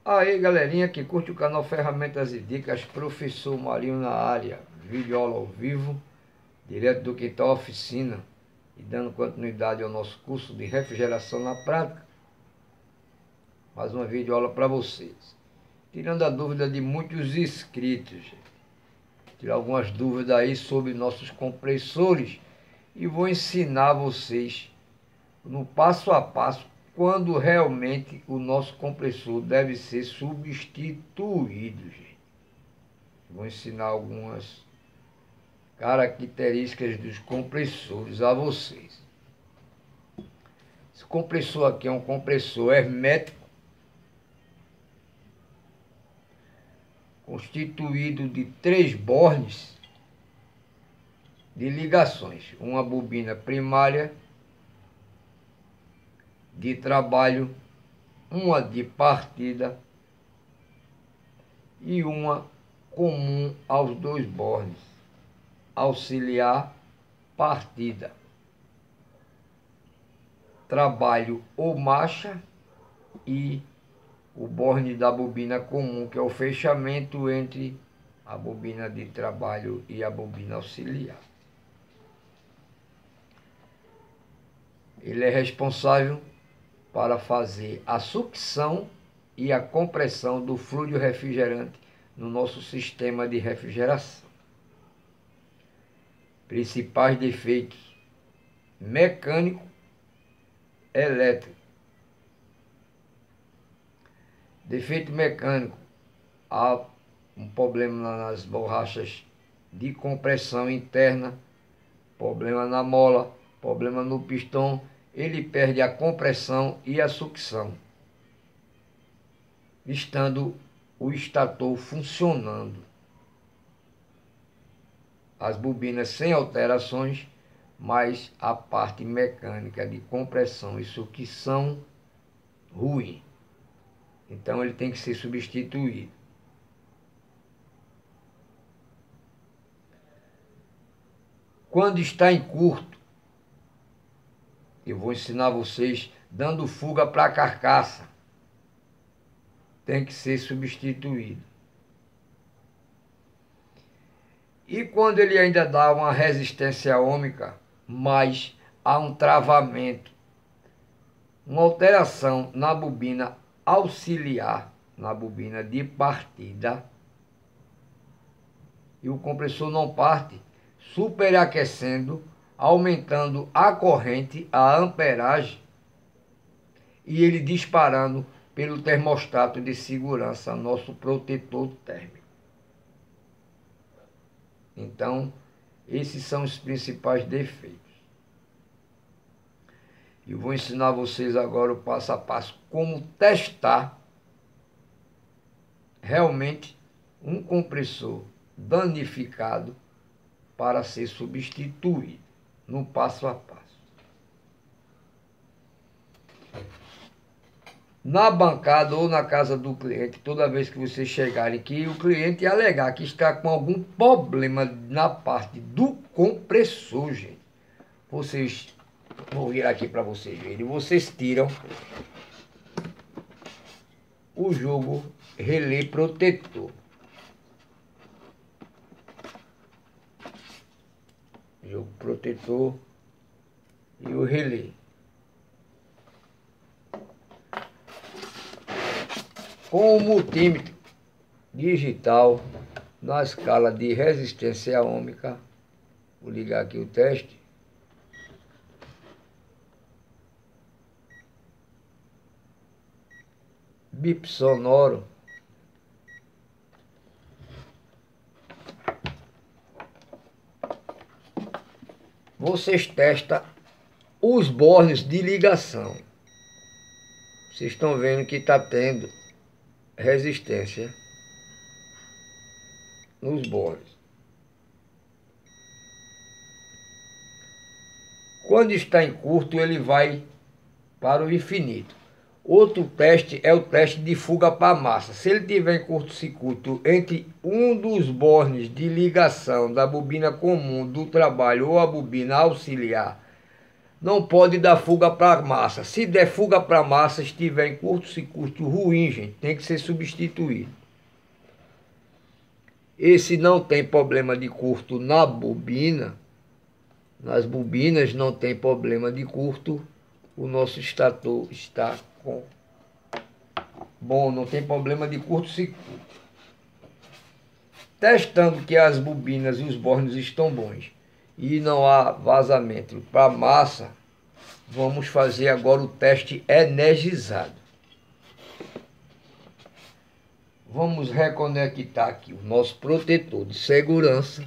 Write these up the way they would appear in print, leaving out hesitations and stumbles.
Aí galerinha que curte o canal Ferramentas e Dicas, professor Marinho na área, vídeo aula ao vivo, direto do quintal oficina, e dando continuidade ao nosso curso de refrigeração na prática. Mais uma vídeo aula para vocês, tirando a dúvida de muitos inscritos, tirar algumas dúvidas aí sobre nossos compressores, e vou ensinar vocês no passo a passo quando realmente o nosso compressor deve ser substituído, gente. Vou ensinar algumas características dos compressores a vocês. Esse compressor aqui é um compressor hermético, constituído de 3 bornes de ligações, uma bobina primária de trabalho, uma de partida e uma comum aos 2 bornes, auxiliar partida, trabalho ou marcha, e o borne da bobina comum, que é o fechamento entre a bobina de trabalho e a bobina auxiliar. Ele é responsável para fazer a sucção e a compressão do fluido refrigerante no nosso sistema de refrigeração. Principais defeitos: mecânico, elétrico. Defeito mecânico: há um problema nas borrachas de compressão interna, problema na mola, problema no pistão. Ele perde a compressão e a sucção, estando o estator funcionando. As bobinas sem alterações, mas a parte mecânica de compressão e sucção ruim. Então ele tem que ser substituído. Quando está em curto, eu vou ensinar vocês dando fuga para a carcaça, tem que ser substituído. E quando ele ainda dá uma resistência ômica, mas há um travamento, uma alteração na bobina auxiliar, na bobina de partida, e o compressor não parte, superaquecendo, aumentando a corrente, a amperagem, e ele disparando pelo termostato de segurança, nosso protetor térmico. Então, esses são os principais defeitos. Eu vou ensinar vocês agora o passo a passo como testar realmente um compressor danificado para ser substituído, no passo a passo. Na bancada ou na casa do cliente, toda vez que vocês chegarem aqui, o cliente alegar que está com algum problema na parte do compressor, gente, vocês vão vir aqui para vocês verem. Vocês tiram o jogo relé protetor. Jogo protetor e o relé. Com o multímetro digital na escala de resistência ômica, vou ligar aqui o teste. Bip sonoro. Vocês testam os bornes de ligação. Vocês estão vendo que está tendo resistência nos bornes. Quando está em curto, ele vai para o infinito. Outro teste é o teste de fuga para massa. Se ele tiver em curto-circuito entre um dos bornes de ligação da bobina comum do trabalho ou a bobina auxiliar, não pode dar fuga para a massa. Se der fuga para a massa, estiver em curto-circuito ruim, gente, tem que ser substituído. Esse não tem problema de curto na bobina. Nas bobinas não tem problema de curto. O nosso estator está bom, não tem problema de curto-circuito. Testando que as bobinas e os bornes estão bons e não há vazamento para massa, vamos fazer agora o teste energizado. Vamos reconectar aqui o nosso protetor de segurança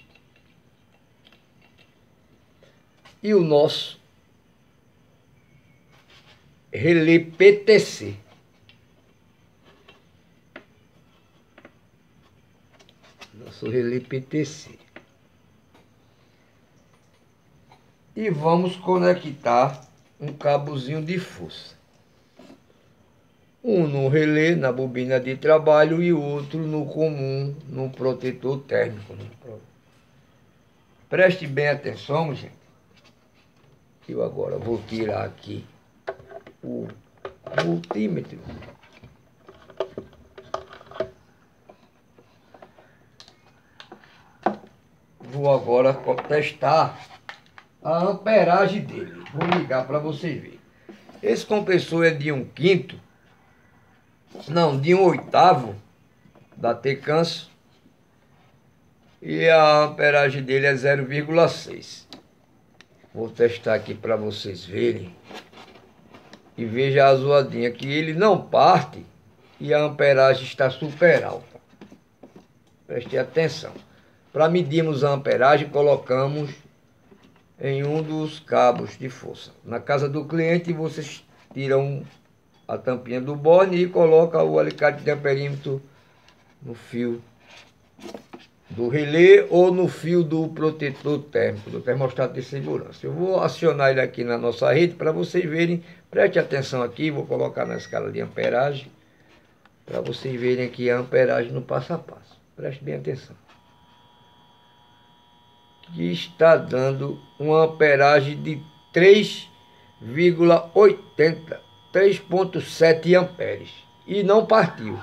e o nosso relé PTC. Nosso relé PTC. E vamos conectar um cabozinho de força. Um no relé, na bobina de trabalho, e outro no comum, no protetor térmico. Preste bem atenção, gente. Eu agora vou tirar aqui o multímetro. Vou agora testar a amperagem dele. Vou ligar para vocês verem. Esse compressor é de 1/5, não, de 1/8 da Tecans. E a amperagem dele é 0,6. Vou testar aqui para vocês verem. E veja a zoadinha que ele não parte e a amperagem está super alta. Preste atenção. Para medirmos a amperagem, colocamos em um dos cabos de força. Na casa do cliente, vocês tiram a tampinha do borne e colocam o alicate de amperímetro no fio do relé ou no fio do protetor térmico, do termostato de segurança. Eu vou acionar ele aqui na nossa rede para vocês verem. Preste atenção aqui, vou colocar na escala de amperagem para vocês verem aqui a amperagem no passo a passo. Preste bem atenção. Que está dando uma amperagem de 3,80, 3,7 amperes. E não partiu.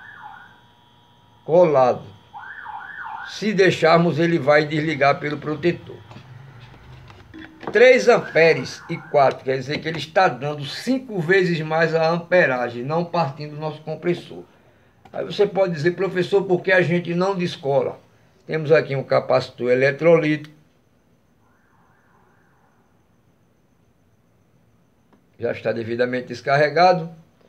Colado. Se deixarmos, ele vai desligar pelo protetor. 3 amperes e 4, quer dizer que ele está dando 5 vezes mais a amperagem, não partindo do nosso compressor. Aí você pode dizer, professor, por que a gente não descola? Temos aqui um capacitor eletrolítico. Já está devidamente descarregado.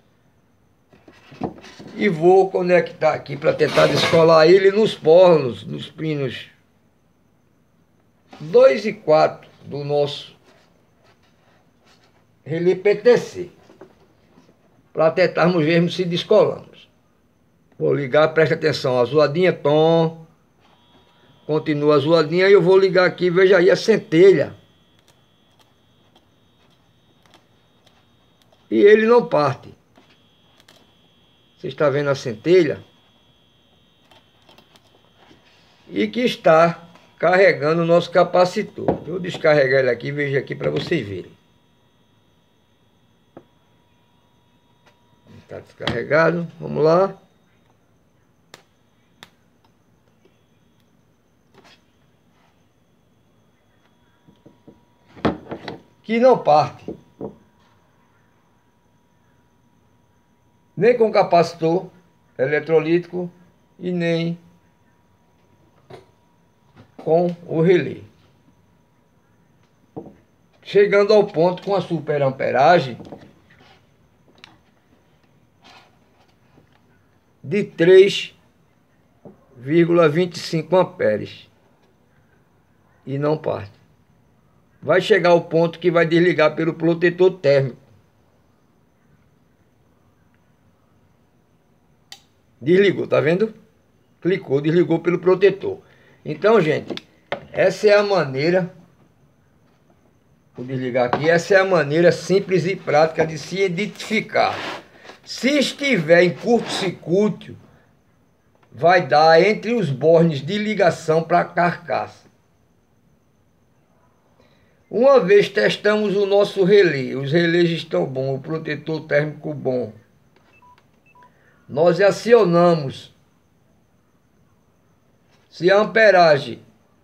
E vou conectar aqui para tentar descolar ele nos polos, nos pinos 2 e 4 do nosso relé PTC. Para tentarmos ver se descolamos. Vou ligar, preste atenção, a zoadinha, tom. Continua a zoadinha e eu vou ligar aqui, veja aí a centelha. E ele não parte. Você está vendo a centelha? E que está carregando o nosso capacitor. Eu vou descarregar ele aqui, veja aqui para vocês verem. Está descarregado, vamos lá. Que não parte. Nem com capacitor eletrolítico e nem com o relé. Chegando ao ponto com a superamperagem de 3,25 amperes. E não parte. Vai chegar ao ponto que vai desligar pelo protetor térmico. Desligou, tá vendo? Clicou, desligou pelo protetor. Então, gente, essa é a maneira, vou desligar aqui, essa é a maneira simples e prática de se identificar. Se estiver em curto-circuito, vai dar entre os bornes de ligação para a carcaça. Uma vez testamos o nosso relé, os relés estão bons, o protetor térmico bom. Nós acionamos. Se a amperagem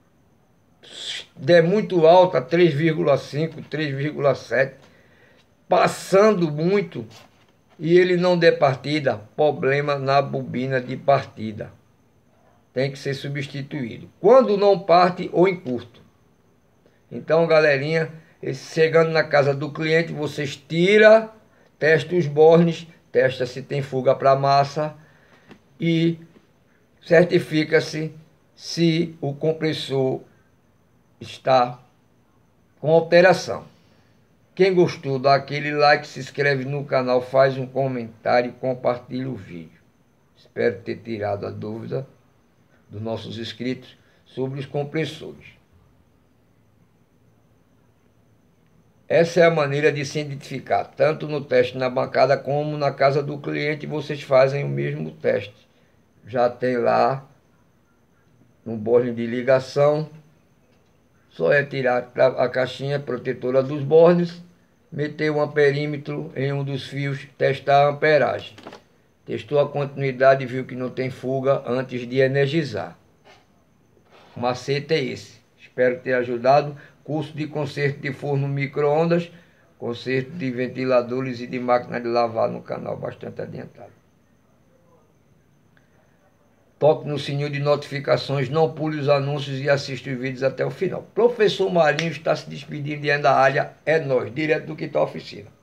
der muito alta, 3,5, 3,7, passando muito, e ele não der partida, problema na bobina de partida. Tem que ser substituído. Quando não parte ou encurto. Então, galerinha, chegando na casa do cliente, vocês tiram, testam os bornes, testa se tem fuga para massa e certifica-se se o compressor está com alteração. Quem gostou, dá aquele like, se inscreve no canal, faz um comentário e compartilha o vídeo. Espero ter tirado a dúvida dos nossos inscritos sobre os compressores. Essa é a maneira de se identificar, tanto no teste na bancada como na casa do cliente, vocês fazem o mesmo teste. Já tem lá no borne de ligação, só é tirar a caixinha protetora dos bornes, meter um amperímetro em um dos fios, testar a amperagem. Testou a continuidade e viu que não tem fuga antes de energizar. O macete é esse. Espero ter ajudado. Curso de conserto de forno micro-ondas, conserto de ventiladores e de máquina de lavar no canal, bastante adiantado. Toque no sininho de notificações, não pule os anúncios e assista os vídeos até o final. Professor Marinho está se despedindo de da área. É nóis, direto do Quintal Oficina.